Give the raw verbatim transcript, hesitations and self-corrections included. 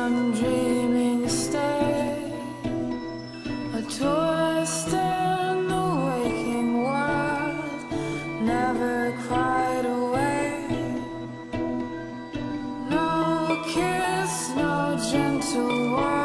some dreaming state, a twist in the waking world, never quite awake. No kiss, no gentle word.